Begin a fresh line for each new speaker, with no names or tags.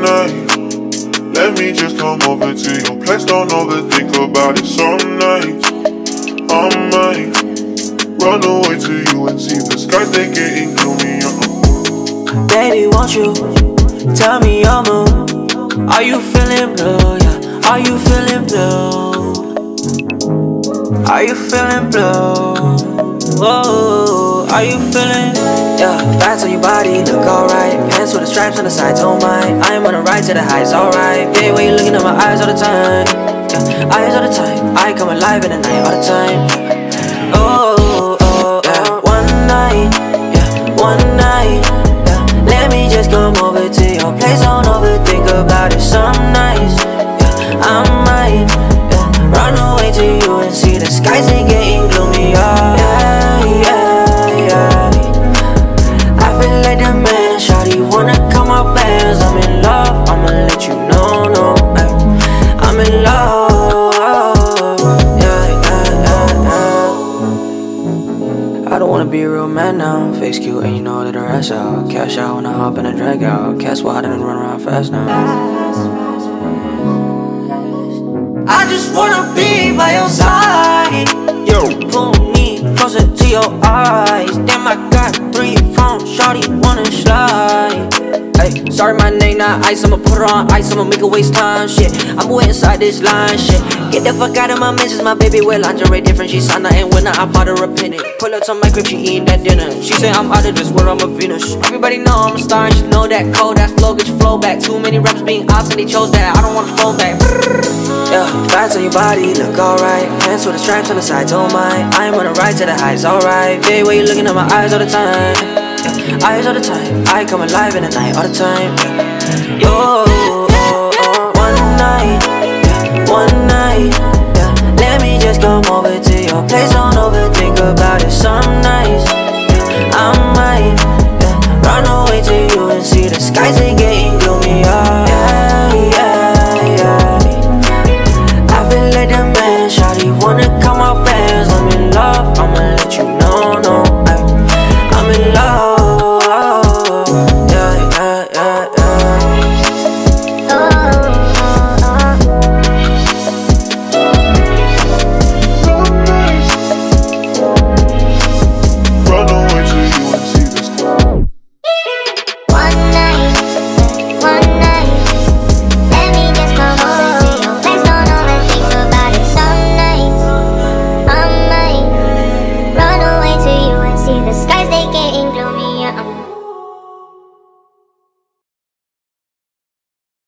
night. Let me just come over to your place. Don't overthink about it. Some nights I might run away to you and see the skies, they getting gloomy.
Baby, won't you tell me your mood? Are you feeling blue? Yeah. Are you feeling blue? Are you feeling blue? Whoa, are you feeling? Yeah, fats on your body, look alright. Pants with the stripes on the sides, oh my. I am on a ride to the highs, alright. Baby, why you looking at my eyes all the time? Yeah, eyes all the time. I come alive in the night all the time. Oh, oh, yeah. One night, yeah, one night. Yeah. Let me just come over to your place. Don't overthink about it. Some nights, yeah, I might, yeah, run away to you and see the skies ain't getting gloomy. Yeah, yeah, yeah. I feel like the man, shawty wanna come up as I'm in love. I'ma let you know, no, I'm in love. Yeah, yeah, yeah, yeah. I don't wanna be a real man now. Face cute and you know that the rest out. Cash out when I hop in a drag out. Catch wide and run around fast now. I just wanna be by your side. Yo, pull me closer to your eyes. Damn, I got 3 phones, shawty wanna slide. Ay, sorry, my name not ice. I'ma put her on ice. I'ma make her waste time. Shit, I'm way inside this line. Shit, get the fuck out of my mentions. My baby wear lingerie different. She signed her and winner. I bought her a penny. Pull up to my crib, she eating that dinner. She say I'm out of this world, I'm a Venus. Everybody know I'm a star and she know that code. That flow, get your flow back. Too many rappers being ops and they chose that. I don't wanna fall back. Yeah, fats on your body, look alright. Pants with the stripes on the sides, oh my. I am on a ride to the highs, alright. Baby, why you looking at my eyes all the time? Yeah, eyes all the time. I come alive in the night all the time. Yeah.